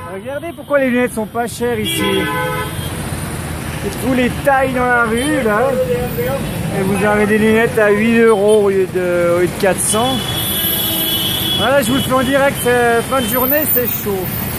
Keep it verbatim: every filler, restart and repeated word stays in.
Regardez pourquoi les lunettes sont pas chères ici. Tous les tailles dans la rue là. Et vous avez des lunettes à huit euros au lieu de, au lieu de quatre cents. Voilà, je vous le fais en direct, fin de journée, c'est chaud.